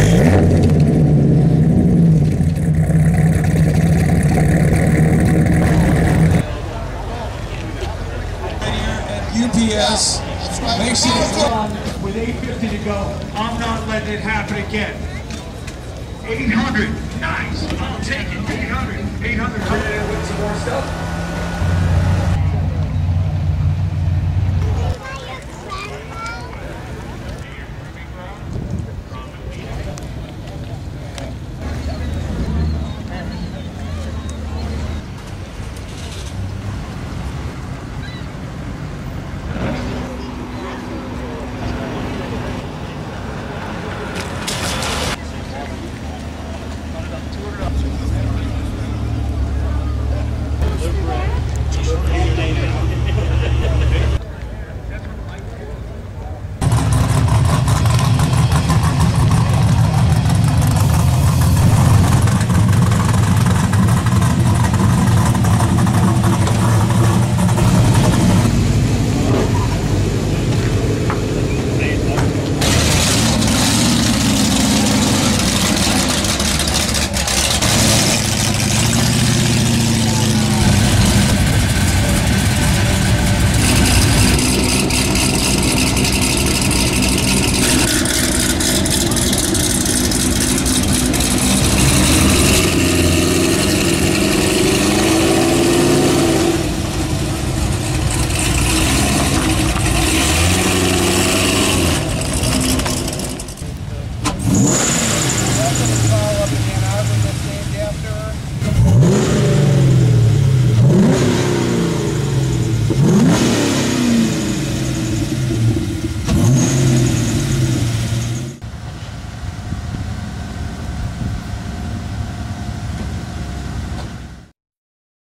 UPS makes it with 8:50 to go. I'm not letting it happen again. 800, nice. I'll take it. 800, 800. Ready to win some more stuff?